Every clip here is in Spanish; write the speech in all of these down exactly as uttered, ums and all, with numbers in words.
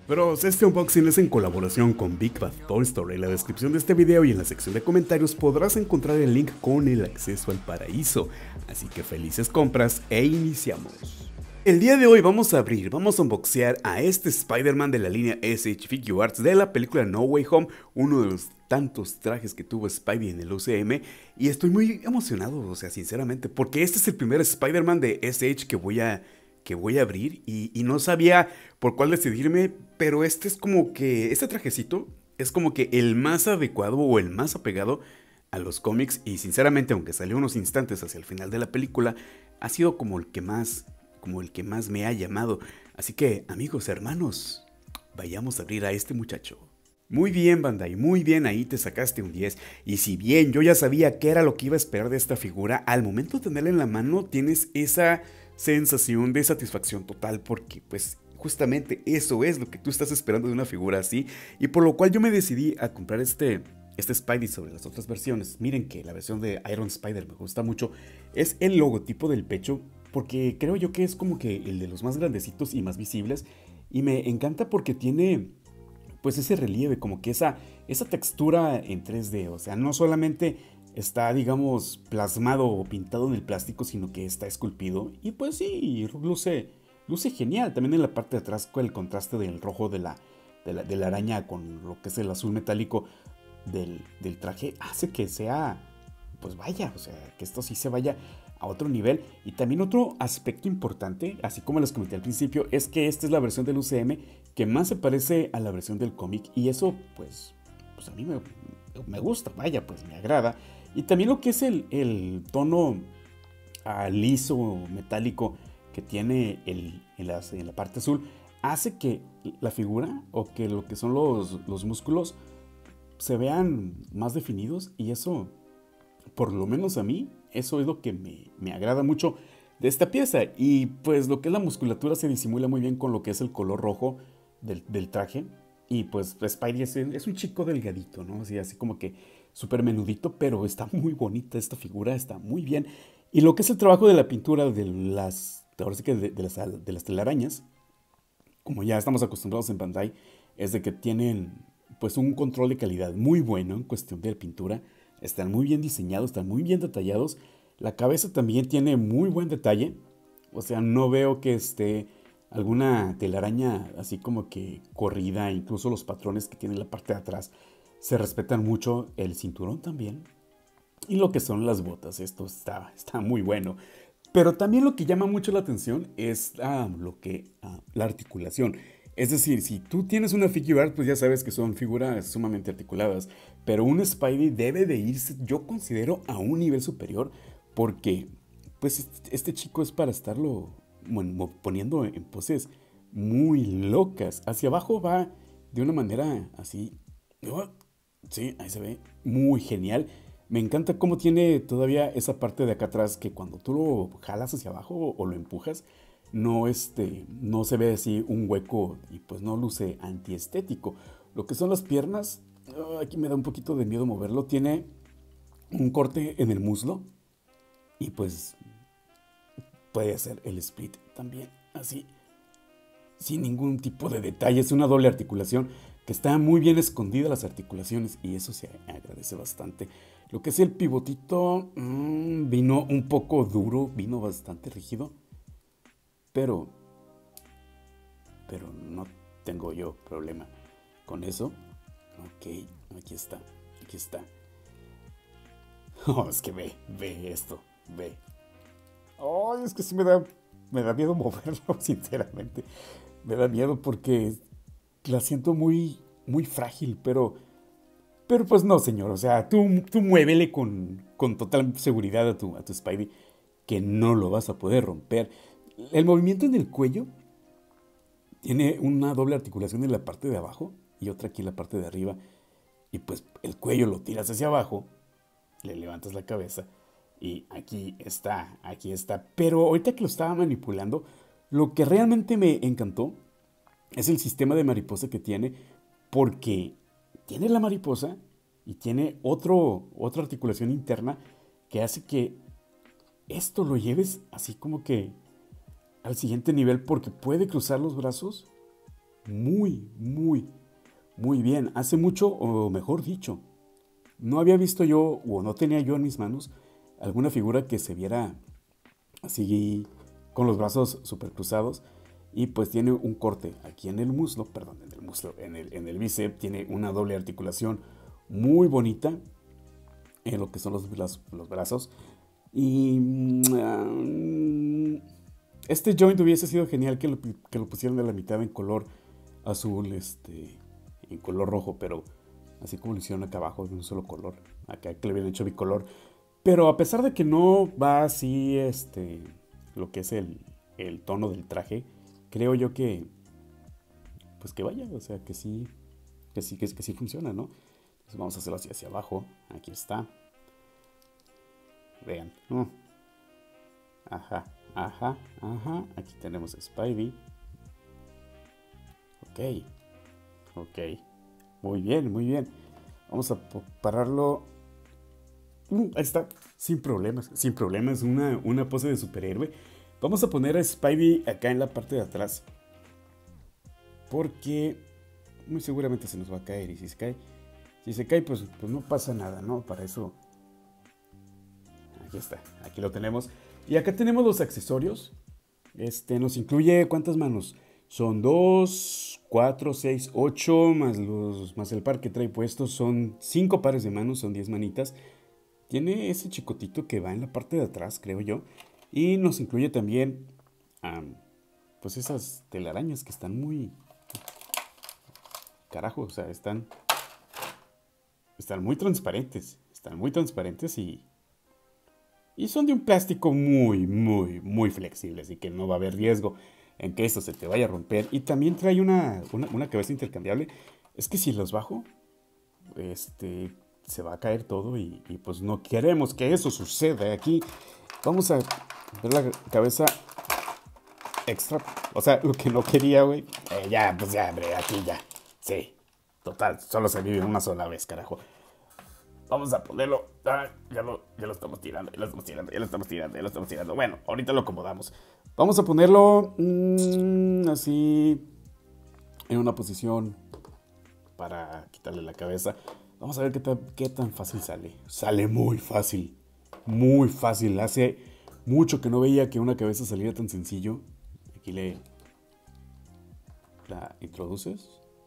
Bros, este unboxing es en colaboración con Big Bad Toy Store. En la descripción de este video y en la sección de comentarios podrás encontrar el link con el acceso al paraíso. Así que felices compras e iniciamos. El día de hoy vamos a abrir, vamos a unboxear a este Spider-Man de la línea S H Figure Arts de la película No Way Home, uno de los tantos trajes que tuvo Spidey en el U C M, y estoy muy emocionado, o sea, sinceramente, porque este es el primer Spider-Man de S H que voy a... que voy a abrir y, y no sabía por cuál decidirme, pero este es como que, este trajecito es como que el más adecuado o el más apegado a los cómics y sinceramente, aunque salió unos instantes hacia el final de la película, ha sido como el que más, como el que más me ha llamado. Así que, amigos, hermanos, vayamos a abrir a este muchacho. Muy bien, Bandai, muy bien, ahí te sacaste un diez. Y si bien yo ya sabía qué era lo que iba a esperar de esta figura, al momento de tenerla en la mano tienes esa sensación de satisfacción total, porque pues justamente eso es lo que tú estás esperando de una figura así, y por lo cual yo me decidí a comprar este, este Spidey sobre las otras versiones. Miren que la versión de Iron Spider me gusta mucho, es el logotipo del pecho, porque creo yo que es como que el de los más grandecitos y más visibles, y me encanta porque tiene pues ese relieve, como que esa, esa textura en tres D, o sea, no solamente está, digamos, plasmado o pintado en el plástico, sino que está esculpido. Y pues sí, luce, luce genial. También en la parte de atrás con el contraste del rojo de la, de la, de la araña con lo que es el azul metálico del, del traje, hace que sea, pues vaya, o sea, que esto sí se vaya a otro nivel. Y también otro aspecto importante, así como les comenté al principio, es que esta es la versión del U C M que más se parece a la versión del cómic. Y eso, pues, pues a mí me, me gusta, vaya, pues me agrada. Y también lo que es el, el tono ah, liso, metálico que tiene el, en, las, en la parte azul, hace que la figura o que lo que son los, los músculos se vean más definidos. Y eso, por lo menos a mí, eso es lo que me, me agrada mucho de esta pieza. Y pues lo que es la musculatura se disimula muy bien con lo que es el color rojo del, del traje. Y pues Spidey es, es un chico delgadito, ¿no? Así, así como que súper menudito, pero está muy bonita esta figura, está muy bien. Y lo que es el trabajo de la pintura de las, ahora sí que de, de las, de las telarañas, como ya estamos acostumbrados en Bandai, es de que tienen pues un control de calidad muy bueno en cuestión de pintura. Están muy bien diseñados, están muy bien detallados. La cabeza también tiene muy buen detalle. O sea, no veo que esté alguna telaraña así como que corrida, incluso los patrones que tiene la parte de atrás se respetan mucho, el cinturón también y lo que son las botas, esto está, está muy bueno. Pero también lo que llama mucho la atención es ah, lo que, ah, la articulación. Es decir, si tú tienes una figure art, pues ya sabes que son figuras sumamente articuladas, pero un Spidey debe de irse, yo considero, a un nivel superior, porque pues este chico es para estarlo bueno, poniendo en poses muy locas. Hacia abajo va de una manera así. Oh, sí, ahí se ve muy genial. Me encanta cómo tiene todavía esa parte de acá atrás que cuando tú lo jalas hacia abajo o lo empujas, no, este, no se ve así un hueco y pues no luce antiestético. Lo que son las piernas, oh, aquí me da un poquito de miedo moverlo. Tiene un corte en el muslo y pues puede hacer el split también así, sin ningún tipo de detalle. Es una doble articulación que está muy bien escondida las articulaciones y eso se agradece bastante. Lo que es el pivotito mmm, vino un poco duro, vino bastante rígido, pero pero no tengo yo problema con eso. Ok, aquí está, aquí está. Oh, es que ve, ve esto, ve. Oh, es que sí me da, me da miedo moverlo, sinceramente. Me da miedo porque la siento muy, muy frágil, pero, pero pues no, señor. O sea, tú, tú muévele con, con total seguridad a tu, a tu Spidey, que no lo vas a poder romper. El movimiento en el cuello tiene una doble articulación en la parte de abajo y otra aquí en la parte de arriba. Y pues el cuello lo tiras hacia abajo, le levantas la cabeza y aquí está, aquí está. Pero ahorita que lo estaba manipulando, lo que realmente me encantó es el sistema de mariposa que tiene, porque tiene la mariposa y tiene otro, otra articulación interna que hace que esto lo lleves así como que al siguiente nivel, porque puede cruzar los brazos muy, muy, muy bien. Hace mucho, o mejor dicho, no había visto yo, o no tenía yo en mis manos, alguna figura que se viera así con los brazos super cruzados. Y pues tiene un corte aquí en el muslo, perdón, en el muslo, en el, en el bíceps, tiene una doble articulación muy bonita en lo que son los, los, los brazos. Y um, este joint hubiese sido genial que lo, que lo pusieran de la mitad en color azul, este, en color rojo, pero así como lo hicieron acá abajo de un solo color, acá que le habían hecho bicolor. Pero a pesar de que no va así, este, lo que es el, el tono del traje, creo yo que, pues que vaya, o sea, que sí, que sí, que, que sí funciona, ¿no? Entonces vamos a hacerlo así hacia abajo. Aquí está. Vean. Uh. Ajá, ajá, ajá. Aquí tenemos a Spidey. Ok, ok. Muy bien, muy bien. Vamos a pararlo. Uh, ahí está, sin problemas, sin problemas. Una, una pose de superhéroe. Vamos a poner a Spidey acá en la parte de atrás, porque muy seguramente se nos va a caer. Y si se cae, si se cae, pues, pues no pasa nada, ¿no? Para eso, aquí está, aquí lo tenemos. Y acá tenemos los accesorios. Este nos incluye, ¿cuántas manos? Son dos, cuatro, seis, ocho, más, los, más el par que trae puesto. Son cinco pares de manos, son diez manitas. Tiene ese chicotito que va en la parte de atrás, creo yo. Y nos incluye también, um, pues esas telarañas que están muy... Carajo, o sea, están... Están muy transparentes. Están muy transparentes y... Y son de un plástico muy, muy, muy flexible. Así que no va a haber riesgo en que esto se te vaya a romper. Y también trae una, una, una cabeza intercambiable. Es que si los bajo, este... se va a caer todo y, y pues no queremos que eso suceda. Aquí vamos a ver la cabeza extra, o sea, lo que no quería, güey. Eh, ya, pues ya, hombre, aquí ya. Sí, total, solo se vive una sola vez, carajo. Vamos a ponerlo. Ah, ya, lo, ya lo estamos tirando, ya lo estamos tirando, ya lo estamos tirando, ya lo estamos tirando. Bueno, ahorita lo acomodamos. Vamos a ponerlo mmm, así en una posición para quitarle la cabeza. Vamos a ver qué tan, qué tan fácil sale. Sale muy fácil. Muy fácil. Hace mucho que no veía que una cabeza saliera tan sencillo. Aquí le... la introduces.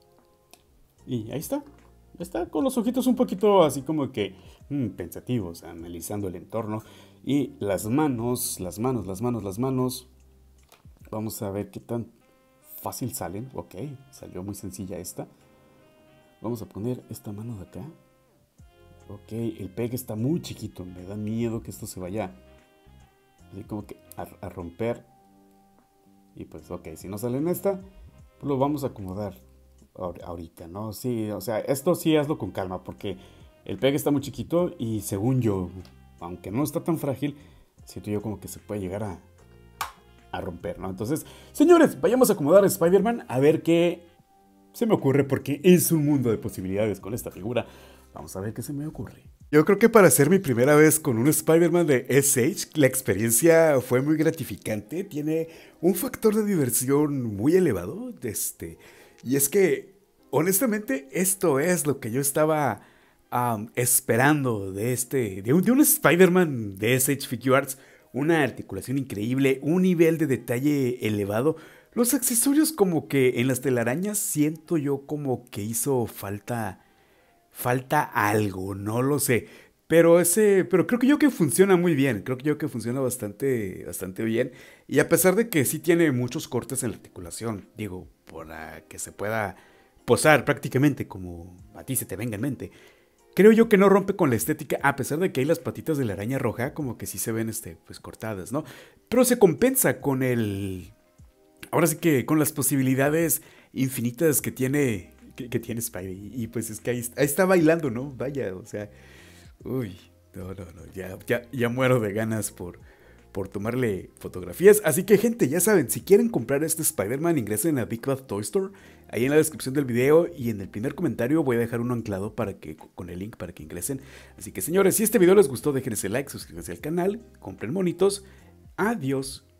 Y ahí está. Está con los ojitos un poquito así como que mmm, pensativos, analizando el entorno. Y las manos, las manos, las manos, las manos. Vamos a ver qué tan fácil salen. Ok, salió muy sencilla esta. Vamos a poner esta mano de acá. Ok, el pegue está muy chiquito. Me da miedo que esto se vaya así como que a, a romper. Y pues ok, si no sale en esta, pues lo vamos a acomodar ahorita, ¿no? Sí, o sea, esto sí hazlo con calma, porque el pegue está muy chiquito y según yo, aunque no está tan frágil, siento yo como que se puede llegar a, a romper, ¿no? Entonces, señores, vayamos a acomodar a Spider-Man a ver qué se me ocurre, porque es un mundo de posibilidades con esta figura. Vamos a ver qué se me ocurre. Yo creo que para ser mi primera vez con un Spider-Man de S H, la experiencia fue muy gratificante. Tiene un factor de diversión muy elevado. Este, y es que, honestamente, esto es lo que yo estaba um, esperando de este, de un, de un Spider-Man de S H Figuarts. Una articulación increíble, un nivel de detalle elevado. Los accesorios como que en las telarañas siento yo como que hizo falta... Falta algo, no lo sé. Pero ese, pero creo que yo que funciona muy bien. Creo que yo que funciona bastante, bastante bien. Y a pesar de que sí tiene muchos cortes en la articulación, digo, para que se pueda posar prácticamente como a ti se te venga en mente. Creo yo que no rompe con la estética, a pesar de que hay las patitas de la araña roja como que sí se ven, este, pues cortadas, ¿no? Pero se compensa con el, ahora sí que con las posibilidades infinitas que tiene. Que, que tiene Spidey. Y pues es que ahí, ahí está bailando, ¿no? Vaya, o sea. Uy, no, no, no. Ya, ya, ya muero de ganas por, por tomarle fotografías. Así que, gente, ya saben, si quieren comprar este Spider-Man, ingresen a Big Bad Toy Store. Ahí en la descripción del video y en el primer comentario voy a dejar uno anclado para que, con el link para que ingresen. Así que, señores, si este video les gustó, déjense like, suscríbanse al canal, compren monitos. Adiós.